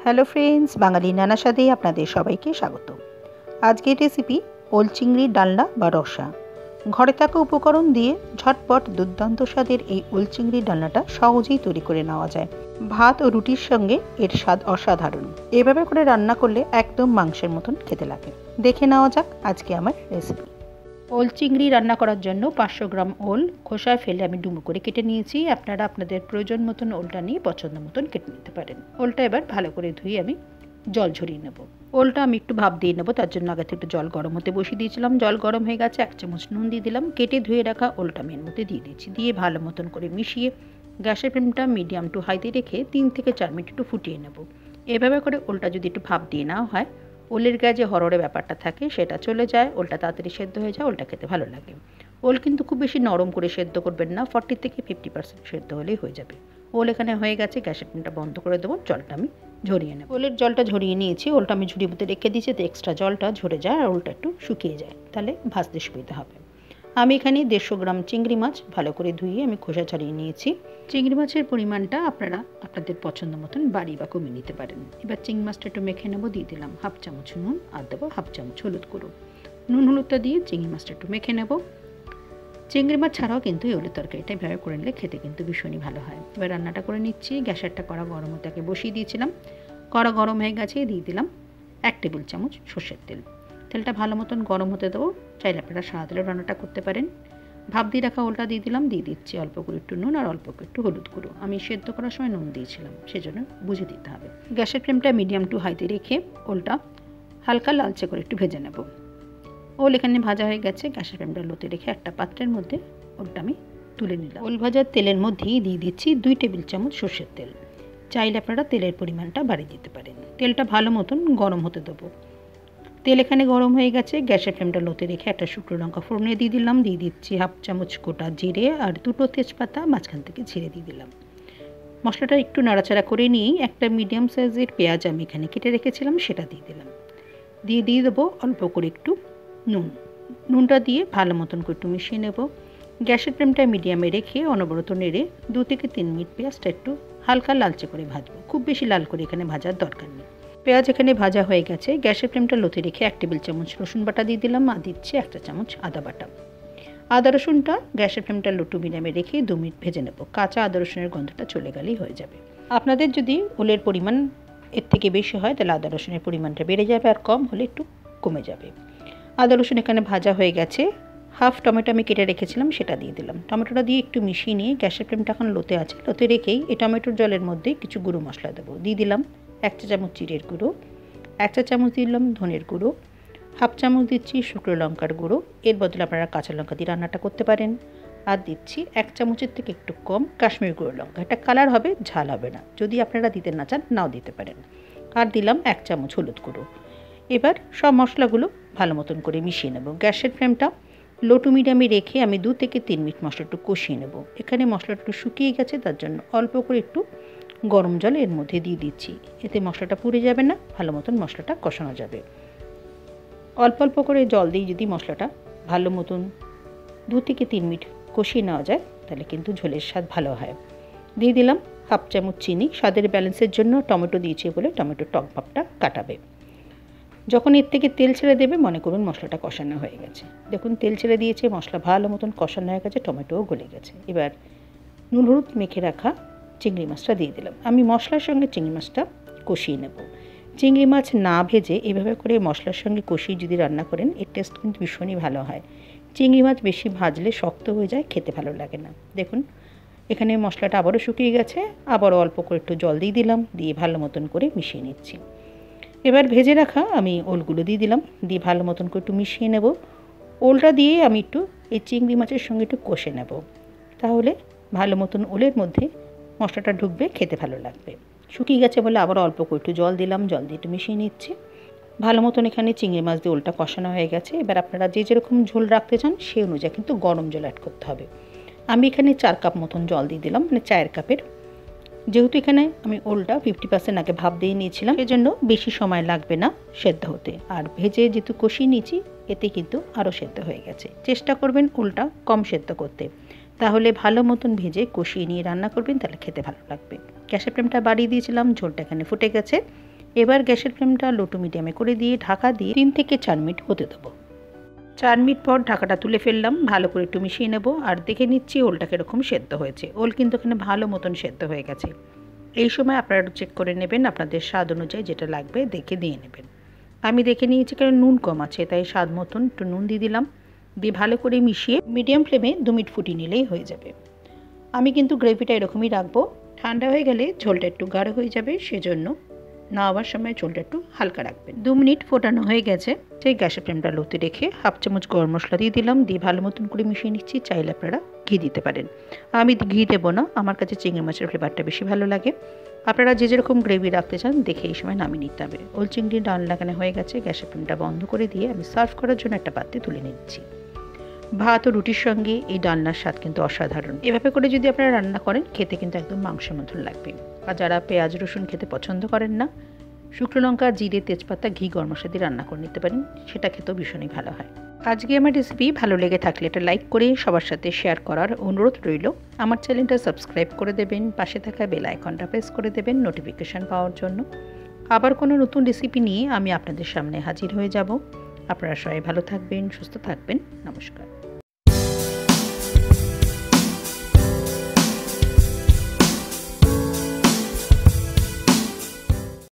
Hello friends, বাঙালি নানা স্বাদে আপনাদের সবাইকে স্বাগত। আজকের রেসিপি ওল চিংড়ির ডালনা বা রসা। ঘরে থাকা উপকরণ দিয়ে ঝটপট দুর্দান্ত স্বাদের এই ওল চিংড়ির ডালনাটা সহজেই তৈরি করে নেওয়া যায়। ভাত ও রুটির সঙ্গে এর স্বাদ অসাধারণ। এভাবে করে রান্না করলে একদম মাংসের মতন খেতে লাগে। দেখে নেওয়া যাক আজকে আমার রেসিপি। ওল চিংড়ি রান্না করার জন্য 500 গ্রাম ওল খোসায় ফেলে আমি ডুমো করে কেটে নিয়েছি। আপনারা আপনাদের প্রয়োজন মতন ওলটা নিয়ে পছন্দ মতন কেটে নিতে পারেন। ওলটা এবার ভালো করে ধুয়ে আমি জল ঝরিয়ে নেব। ওলটা আমি একটু ভাপ দিয়ে নেব, তার জন্য আগে থেকে একটু জল গরম হতে বসিয়ে দিয়েছিলাম। জল গরম হয়ে গেছে, 1 চামচ নুন দিয়ে দিলাম। কেটে ধুয়ে রাখা ওলটা আমি এর মধ্যে দিয়ে দিচ্ছি। দিয়ে ভালো মতন করে মিশিয়ে গ্যাসের ফ্লেমটা মিডিয়াম টু হাইতে রেখে 3 থেকে 4 মিনিট একটু ফুটিয়ে নেব। এভাবে করে ওলটা যদি একটু ভাপ দিয়ে নেওয়া হয়, ওলের গায়ে যে হরড়ে ব্যাপারটা থাকে সেটা চলে যায়, ওলটা তাড়াতাড়ি সেদ্ধ হয়ে যায়, ওলটা খেতে ভালো লাগে। ওল কিন্তু খুব বেশি নরম করে সেদ্ধ করবেন না, 40 থেকে 50% সেদ্ধ হলেই হয়ে যাবে। ওল এখানে হয়ে গেছে, গ্যাসের ফ্লেমটা বন্ধ করে দেবো। জলটা আমি ঝরিয়ে নেব। ওলের জলটা ঝরিয়ে নিয়েছি, ওলটা আমি ঝুড়ির মধ্যে রেখে দিয়েছি, তো এক্সট্রা জলটা ঝরে যায় আর ওলটা একটু শুকিয়ে যায়, তাহলে ভাজতে সুবিধা হবে। আমি এখানে 150 গ্রাম চিংড়ি মাছ ভালো করে ধুয়ে আমি খোসা ছাড়িয়ে নিয়েছি। চিংড়ি মাছের পরিমাণটা আপনারা আপনাদের পছন্দ মতন বাড়িয়ে বা কমিয়ে নিতে পারেন। এবার চিংড়ি মাছটা একটু মেখে নেবো। দিয়ে দিলাম 1/2 চামচ নুন আর দেবো 1/2 চামচ হলুদ গুঁড়ো। নুন হলুদটা দিয়ে চিংড়ি মাছটা একটু মেখে নেব। চিংড়ি মাছ ছাড়াও কিন্তু এই ওলের তরকারিটা এভাবে করে নিলে খেতে কিন্তু ভীষণই ভালো হয়। এবার রান্নাটা করে নিচ্ছি। গ্যাসেরটা কড়া গরম হতে বসিয়ে দিয়েছিলাম। কড়া গরম হয়ে গেছে, দিয়ে দিলাম 1 টেবিল চামচ সর্ষের তেল। তেলটা ভালো মতন গরম হতে দেবো। চাইলে আপনারা সাদা তেলেও রান্নাটা করতে পারেন। ভাপ দিয়ে রাখা ওলটা দিয়ে দিলাম। দিয়ে দিচ্ছি অল্প করে একটু নুন আর অল্প করে একটু হলুদ গুঁড়ো। আমি সেদ্ধ করার সময় নুন দিয়েছিলাম, সেজন্য বুঝে দিতে হবে। গ্যাসের ফ্লেমটা মিডিয়াম টু হাইতে রেখে ওলটা হালকা লালচে করে একটু ভেজে নেব। ওল এখানে ভাজা হয়ে গেছে, গ্যাসের ফ্লেমটা লোতে রেখে একটা পাত্রের মধ্যে ওলটা আমি তুলে নিলাম। ওল ভাজার তেলের মধ্যেই দিয়ে দিচ্ছি 2 টেবিল চামচ সর্ষের তেল। চাইলে আপনারা তেলের পরিমাণটা বাড়িয়ে দিতে পারেন। তেলটা ভালো মতন গরম হতে দেবো। তেল এখানে গরম হয়ে গেছে, গ্যাসের ফ্লেমটা লোতে রেখে একটা শুকনো লঙ্কা ফোড়নে দিয়ে দিলাম। দিয়ে দিচ্ছি 1/2 চামচ গোটা জিরে আর 2টো তেজপাতা মাঝখান থেকে ছিঁড়ে দিয়ে দিলাম। মশলাটা একটু নাড়াচাড়া করে নিয়েই একটা মিডিয়াম সাইজের পেঁয়াজ আমি এখানে কেটে রেখেছিলাম, সেটা দিয়ে দিলাম। দিয়ে দেবো অল্প করে একটু নুন। নুনটা দিয়ে ভালো মতন করে একটু মিশিয়ে নেব। গ্যাসের ফ্লেমটা মিডিয়ামে রেখে অনবরত নেড়ে 2 থেকে 3 মিনিট পেঁয়াজটা একটু হালকা লালচে করে ভাজবো। খুব বেশি লাল করে এখানে ভাজার দরকার নেই। পেঁয়াজ এখানে ভাজা হয়ে গেছে, গ্যাসের ফ্লেমটা লোতে রেখে 1 টেবিল চামচ রসুন বাটা দিয়ে দিলাম আর দিচ্ছি 1 চামচ আদা বাটা। আদা রসুনটা গ্যাসের ফ্লেমটা লো টু মিডিয়ামে রেখে 2 মিনিট ভেজে নেব। কাঁচা আদা রসুনের গন্ধটা চলে গেলেই হয়ে যাবে। আপনাদের যদি ওলের পরিমাণ এর থেকে বেশি হয় তাহলে আদা রসুনের পরিমাণটা বেড়ে যাবে, আর কম হলে একটু কমে যাবে। আদা রসুন এখানে ভাজা হয়ে গেছে। 1/2 টমেটো আমি কেটে রেখেছিলাম, সেটা দিয়ে দিলাম। টমেটোটা দিয়ে একটু মিশিয়ে নিয়ে গ্যাসের ফ্লেমটা এখন লোতে আছে, লোতে রেখেই এই টমেটোর জলের মধ্যে কিছু গুঁড়ো মশলা দেবো। দিয়ে দিলাম 1 চা চামচ জিরের গুঁড়ো, 1 চা চামচ দিলাম ধনের গুঁড়ো, 1/2 চামচ দিচ্ছি শুকনো লঙ্কার গুঁড়ো। এর বদলে আপনারা কাঁচা লঙ্কা দিয়ে রান্নাটা করতে পারেন। আর দিচ্ছি 1 চামচের থেকে একটু কম কাশ্মীরি গুঁড়ো লঙ্কা। এটা কালার হবে, ঝাল হবে না। যদি আপনারা দিতে না চান নাও দিতে পারেন। আর দিলাম 1 চামচ হলুদ গুঁড়ো। এবার সব মশলাগুলো ভালো মতন করে মিশিয়ে নেব। গ্যাসের ফ্লেমটা লো টু মিডিয়ামে রেখে আমি 2 থেকে 3 মিনিট মশলাটা একটু কষিয়ে নেব। এখানে মশলাটা একটু শুকিয়ে গেছে, তার জন্য অল্প করে একটু গরম জল এর মধ্যে দিয়ে দিচ্ছি। এতে মশলাটা পুড়ে যাবে না, ভালো মতন মশলাটা কষানো যাবে। অল্প অল্প করে জল দিয়ে যদি মশলাটা ভালো মতন 2 থেকে 3 মিনিট কষিয়ে নেওয়া যায়, তাহলে কিন্তু ঝোলের স্বাদ ভালো হয়। দিয়ে দিলাম 1/2 চামচ চিনি। স্বাদের ব্যালেন্সের জন্য টমেটো দিয়েছি বলে টমেটোর টক ভাবটা কাটাবে। যখন এর থেকে তেল ছেড়ে দেবে মনে করুন মশলাটা কষানো হয়ে গেছে। দেখুন তেল ছেড়ে দিয়েছে, মশলা ভালো মতন কষানো হয়ে গেছে, টমেটোও গলে গেছে। এবার নুন হলুদ মেখে রাখা চিংড়ি মাছটা দিয়ে দিলাম। আমি মশলার সঙ্গে চিংড়ি মাছটা কষিয়ে নেব। চিংড়ি মাছ না ভেজে এভাবে করে মশলার সঙ্গে কষিয়ে যদি রান্না করেন, এর টেস্ট কিন্তু ভীষণই ভালো হয়। চিংড়ি মাছ বেশি ভাজলে শক্ত হয়ে যায়, খেতে ভালো লাগে না। দেখুন এখানে মশলাটা আবারও শুকিয়ে গেছে, আবারও অল্প করে একটু জল দিয়ে দিলাম, দিয়ে ভালো মতন করে মিশিয়ে নিচ্ছি। এবার ভেজে রাখা আমি ওলগুলো দিয়ে দিলাম, দিয়ে ভালো মতন করে একটু মিশিয়ে নেব। ওলটা দিয়ে আমি একটু এই চিংড়ি মাছের সঙ্গে একটু কষে নেব, তাহলে ভালো মতন ওলের মধ্যে মশলাটা ঢুকবে, খেতে ভালো লাগবে। শুকিয়ে গেছে বলে আবার অল্প করে একটু জল দিলাম, জল দিয়ে একটু মিশিয়ে নিচ্ছি। ভালো মতন এখানে চিংড়ি মাছ দিয়ে ওলটা কষানো হয়ে গেছে। এবার আপনারা যে যেরকম ঝোল রাখতে চান সেই অনুযায়ী কিন্তু গরম জল অ্যাড করতে হবে। আমি এখানে 4 কাপ মতন জল দিয়ে দিলাম, মানে চায়ের কাপের। যেহেতু এখানে আমি ওলটা 50% আগে ভাপ দিয়ে নিয়েছিলাম, সেজন্য বেশি সময় লাগবে না সেদ্ধ হতে। আর ভেজে যেহেতু কষিয়ে নিয়েছি, এতে কিন্তু আরও সেদ্ধ হয়ে গেছে। চেষ্টা করবেন ওলটা কম সেদ্ধ করতে, তাহলে ভালো মতন ভেজে কষিয়ে নিয়ে রান্না করবেন, তাহলে খেতে ভালো লাগবে। গ্যাসের ফ্লেমটা বাড়িয়ে দিয়েছিলাম, ঝোলটা এখানে ফুটে গেছে। এবার গ্যাসের ফ্লেমটা লো টু মিডিয়ামে করে দিয়ে ঢাকা দিয়ে 3 থেকে 4 মিনিট হতে দেবো। 4 মিনিট পর ঢাকাটা তুলে ফেললাম, ভালো করে একটু মিশিয়ে নেব আর দেখে নিচ্ছি ওলটা কীরকম সেদ্ধ হয়েছে। ওল কিন্তু এখানে ভালো মতন সেদ্ধ হয়ে গেছে। এই সময় আপনারা চেক করে নেবেন, আপনাদের স্বাদ অনুযায়ী যেটা লাগবে দেখে দিয়ে নেবেন। আমি দেখে নিয়েছি কারণ নুন কম আছে, তাই স্বাদ মতন একটু নুন দিয়ে দিলাম, দিয়ে ভালো করে মিশিয়ে মিডিয়াম ফ্লেমে 2 মিনিট ফুটিয়ে নিলেই হয়ে যাবে। আমি কিন্তু গ্রেভিটা এরকমই রাখবো, ঠান্ডা হয়ে গেলে ঝোলটা একটু গাঢ় হয়ে যাবে, সেজন্য নামাবার সময় ঝোলটা একটু হালকা রাখবেন। 2 মিনিট ফোটানো হয়ে গেছে, সেই গ্যাসের ফ্লেমটা লোতে রেখে হাফ চামচ গরম মশলা দিয়ে দিলাম, দিয়ে ভালো মতন করে মিশিয়ে নিচ্ছি। চাইলে আপনারা ঘি দিতে পারেন, আমি ঘি দেবো না, আমার কাছে চিংড়ি মাছের ফ্লেভারটা বেশি ভালো লাগে। আপনারা যে যেরকম গ্রেভি রাখতে চান দেখে এই সময় নামিয়ে নিতে হবে। ওল চিংড়ির ডালনা এখানে হয়ে গেছে, গ্যাসের ফ্লেমটা বন্ধ করে দিয়ে আমি সার্ভ করার জন্য একটা পাত্রে তুলে নিচ্ছি। ভাত ও রুটির সঙ্গে এই ডালনার স্বাদ কিন্তু অসাধারণ। এভাবে করে যদি আপনারা রান্না করেন খেতে কিন্তু একদম মাংসের মতন লাগবে। আর যারা পেঁয়াজ রসুন খেতে পছন্দ করেন না, শুকনো লঙ্কা, জিরে, তেজপাতা, ঘি, গরম মশলা দিয়ে রান্না করে নিতে পারেন, সেটা খেতেও ভীষণই ভালো হয়। আজকে আমার রেসিপি ভালো লেগে থাকলে এটা লাইক করে সবার সাথে শেয়ার করার অনুরোধ রইল। আমার চ্যানেলটা সাবস্ক্রাইব করে দেবেন, পাশে থাকা বেল আইকনটা প্রেস করে দেবেন নোটিফিকেশান পাওয়ার জন্য। আবার কোনো নতুন রেসিপি নিয়ে আমি আপনাদের সামনে হাজির হয়ে যাব। আপনারা সবাই ভালো থাকবেন, সুস্থ থাকবেন। নমস্কার।